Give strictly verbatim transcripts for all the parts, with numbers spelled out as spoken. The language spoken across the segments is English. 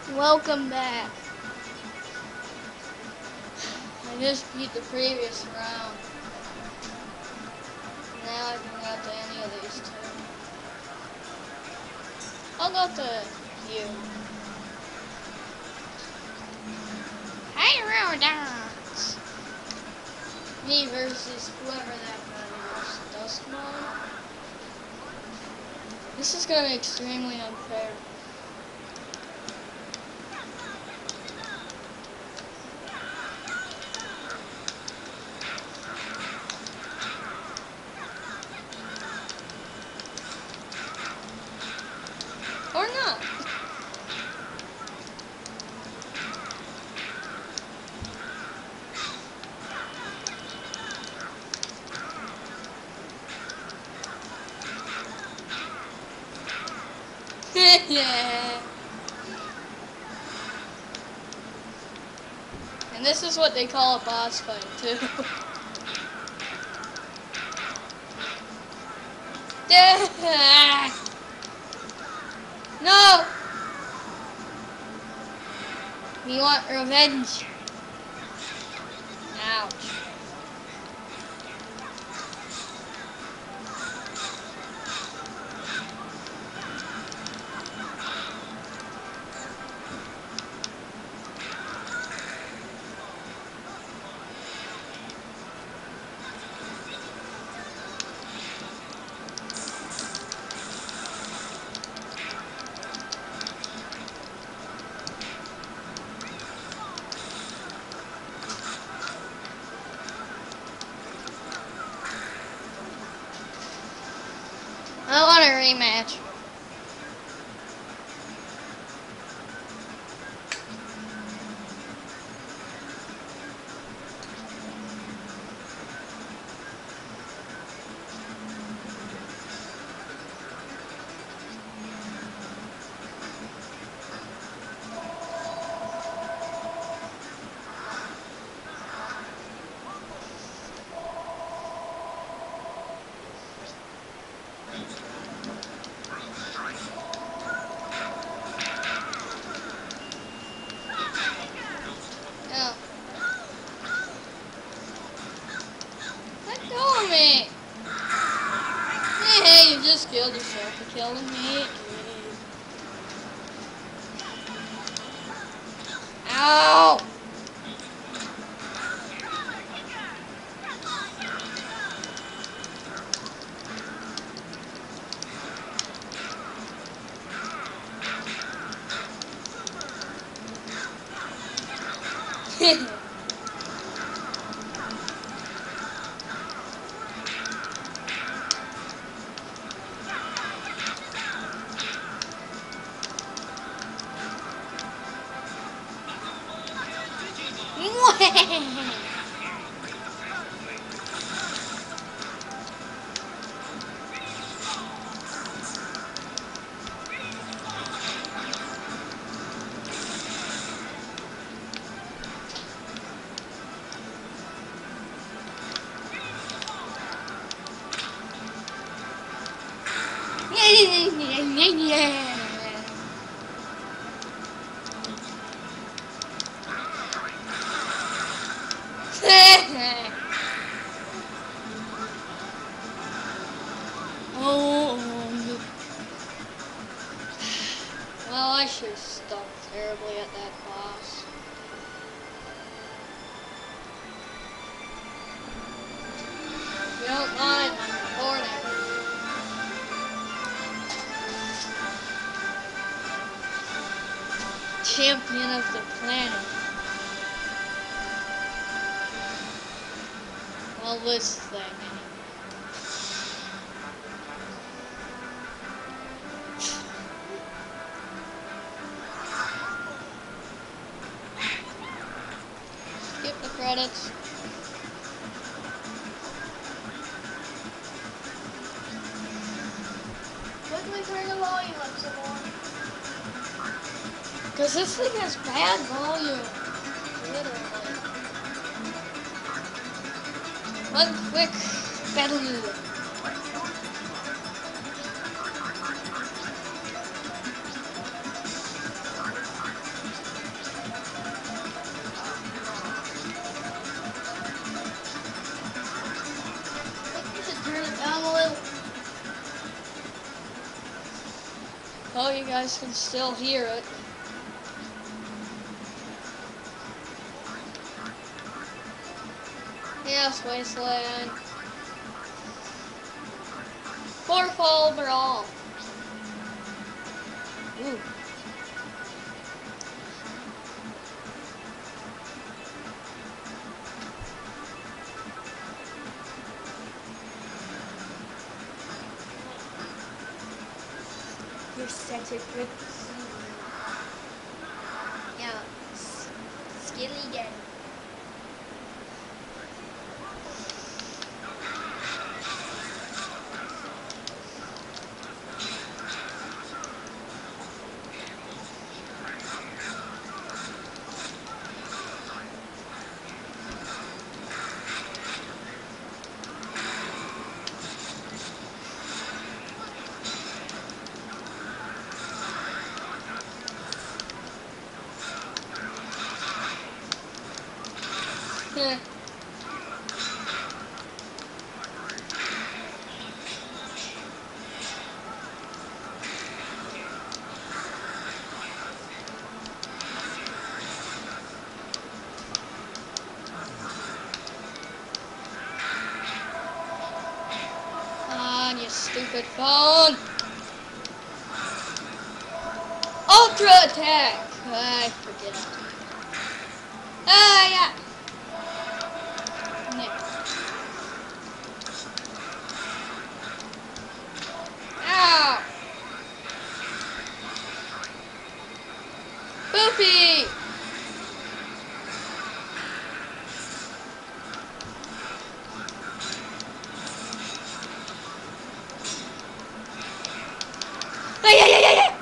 Welcome back. I just beat the previous round. Now I can go to any of these two. I'll go to you. Hey, Rodents! Me versus whoever that guy is. Dustmon? This is gonna be extremely unfair. Or not. Yeah. And this is what they call a boss fight, too. Yeah. No! You want revenge? Ouch. I want a rematch. No. Let go of me. Hey, you just killed yourself for killing me. Ow! Oh, well, I should have stuck terribly at that boss. If you don't mind, I'm recording. Champion of the planet. Well, this thing. Skip the credits. Quickly turn the volume up some more. Because this thing has bad volume. Literally. One quick battle. you guys can still hear it. Yes, Wasteland. Fourfold Brawl. Ooh. You're such a good yeah, S- Skilly Daddy. Heh. On you stupid phone. Ultra attack. I forget. Ah, yeah. Yeah. Ow. Boopy. Ay, ay, ay, ay, ay.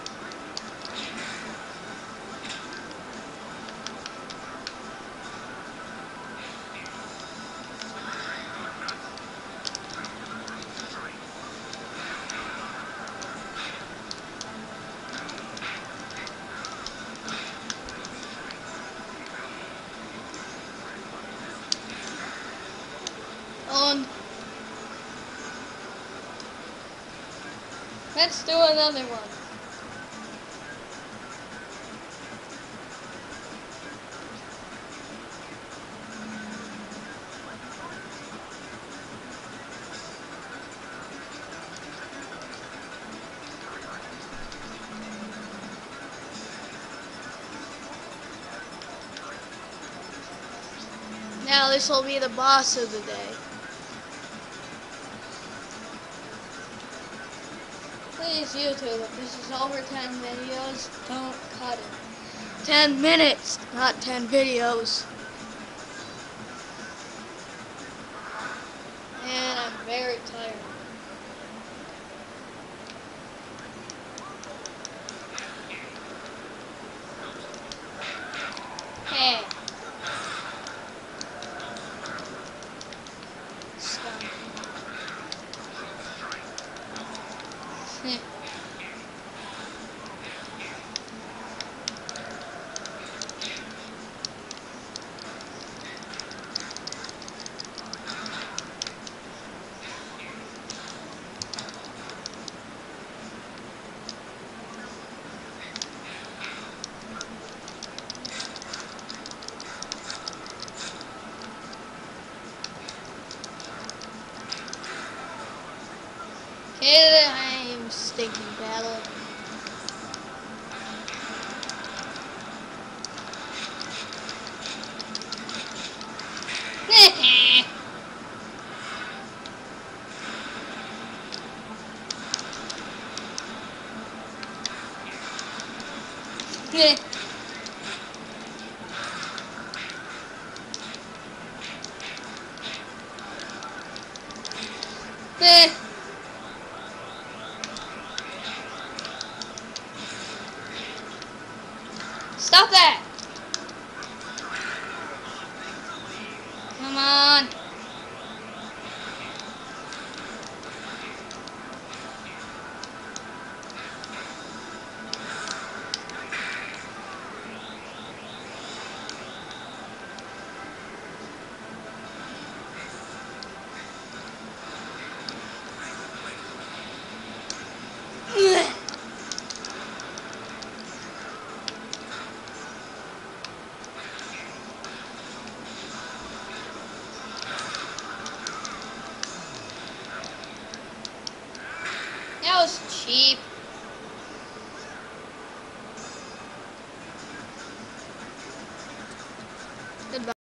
On. Let's do another one. Now this will be the boss of the day. Please, YouTube, if this is over ten videos, don't cut it. ten minutes, not ten videos. And I'm very tired. Hey. Stop. Heh. Okay, I'm stinking battle. Eh. Stop that! Come on. Sheep.